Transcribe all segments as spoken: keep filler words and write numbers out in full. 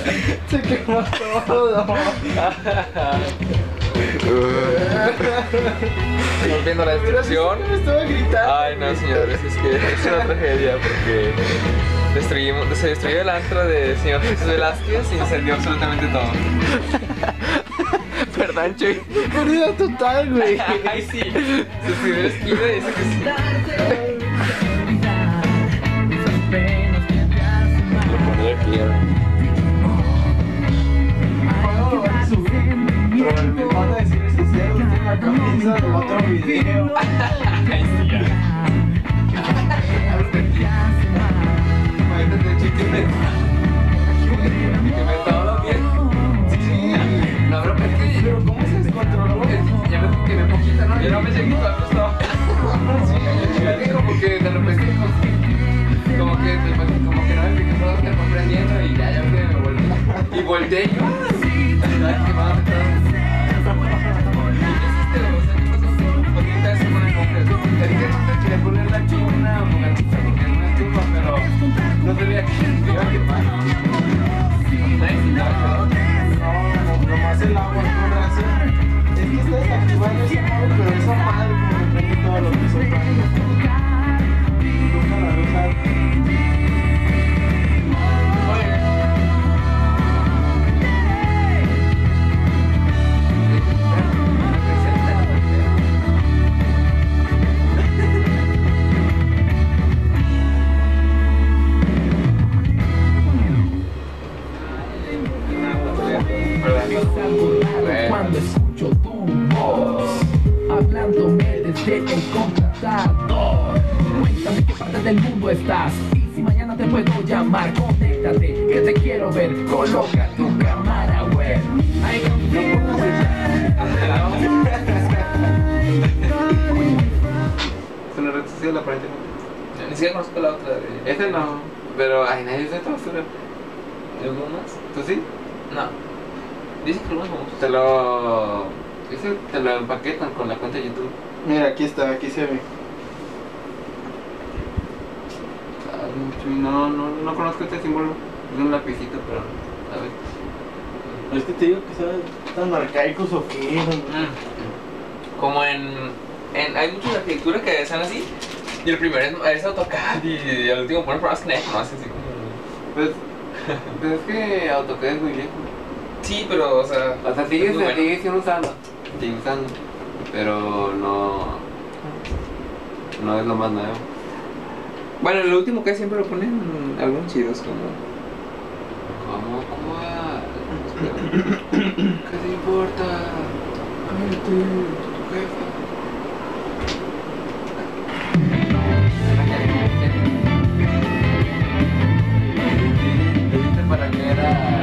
Se quemó todo. Estamos viendo la destrucción. Me estaba gritando. Ay, no, señores, es que es una tragedia porque destruimos, se destruyó el antro de señor Jesús Velázquez y incendió absolutamente todo. Perdón, Chuy. Pérdida total, güey. Ay, sí. Se subió la esquina y dice que sí. Lo pone aquí, Pero me van a decir eso, si algo tiene la camisa del otro video. Ay, sí, ya. Imagínate, chiquete. Que me todo bien. Sí. No, pero es que... Pero ¿cómo se descontroló? Ya me quemé poquito, ¿no? Yo no me seguí todo el costado. Sí, como que de repente... Como que, como que no me fijé todo, te fue prendiendo y ya, ya me volteé. Y volteé y yo... Estaba quemado de todo. Es que no te quería poner la chuna o fogatita porque es una estufa, pero no sabía que se iba a quemar. Nadie se iba. No, nomás el agua, no gracias. Es que está desactivando esa madre, pero esa madre como me prende todo lo que soy. Nunca la voy a usar. Cuando escucho tu voz hablándome desde el computador, cuéntame qué parte del mundo estás y si mañana te puedo llamar, conéctate que te quiero ver, coloca tu cámara web. Ay, Es una red social aparentemente. Ni siquiera conozco la otra de... Ese no, pero ay, nadie usa esta basura. ¿Alguno más? ¿Tú sí? No. Dice que algunos famosos. Te lo... Ese te lo empaquetan con la cuenta de YouTube. Mira, aquí está, aquí se ve. No, no, no conozco este símbolo. Es un lapicito, pero... A ver. Es que te digo que son tan arcaicos o qué. Mm. Como en, en... Hay muchas arquitecturas que son así. Y el primero es, es AutoCAD y el último ponen programas Kinect, ¿no? Así, así como... Pues... pues es que AutoCAD es muy viejo. Sí, pero, o sea... O sea, sigue, es muy se bueno. sigue siendo usando. Sigue usando. Pero no... No es lo más nuevo. Bueno, lo último que siempre lo ponen algunos chidos como... ¿Cómo? ¿Cuál? Espera. ¿Qué te importa? Cállate, tu jefa. ¿Para qué era?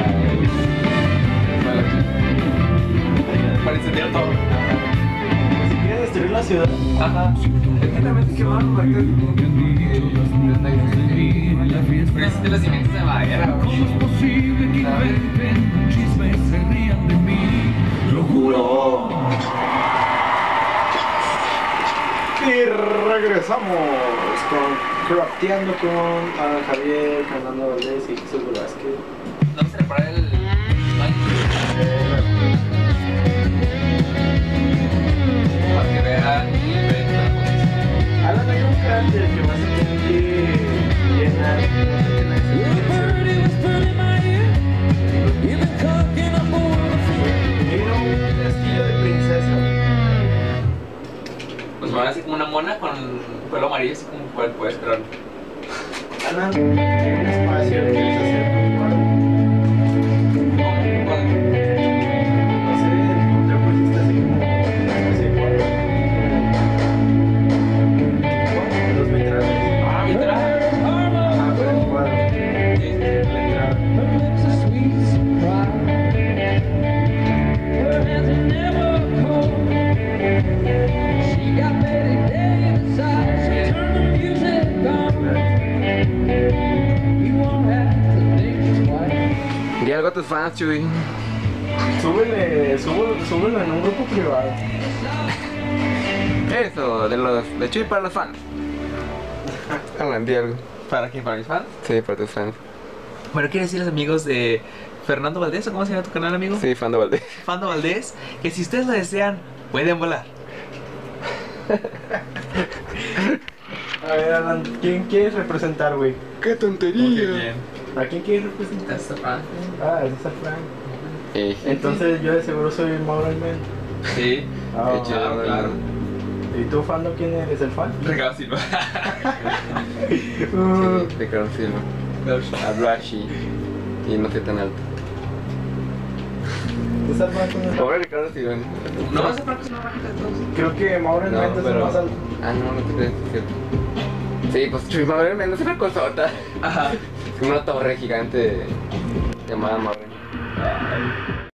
Para incendiar todo. Si quiere destruir la ciudad. Ajá. Es que también se quemaron los marcas Pero hiciste los cimientos de madera. ¿cómo es posible que inventen un chisme y se rían de mí? Lo juro. Y regresamos con Crafteando con Alan Javier, Fernando Valdés y Jesús Velázquez. Vamos a reparar el... Para que vean y vean la posición. Alan, hay un cráter que vas a tener que llenar. Mira un castillo de princesa. Pues van así como una mona con pelo amarillo, así como cual puedes esperar. Alan, un espacio que quieres hacer con tu padre. No sé, ya pusiste así como una especie de cuadro. Dos metrajes. Ah, mi traje. Ah, pero el cuadro. La entrada. Di algo a tus fans, Chuy. Súbele, súbelo, súbelo en un grupo privado. Eso, de los de Chuy para los fans. Alan, di algo. ¿Para quién? ¿Para mis fans? Sí, para tus fans. Bueno, quiero decirles, amigos, de Fernando Valdés, ¿o cómo se llama tu canal, amigo? Sí, Fando Valdés. Fando Valdés, que si ustedes lo desean, pueden volar. A ver, Alan, ¿quién quieres representar, güey? ¡Qué tontería! ¿A quién quieres representar? Ah, es esa Frank. Eh, Entonces yo de seguro soy Mauro Almen. Sí, Ah, de hecho, claro, claro. ¿Y tú, Fando, quién eres? ¿El fan? Ricardo Silva. Uh, sí, Ricardo Silva. Hablo así. Y no soy tan alto. ¿Estás mal con el Pobre Ricardo Silva. No, ese Franco es una bajita entonces. Creo que Mauro No, Almen es el pero- más alto. Ah, no, no te crees, es cierto. Sí, pues Chuy Mauro Mendoza es una cosota. Ajá. Es como una torre gigante llamada Mauro.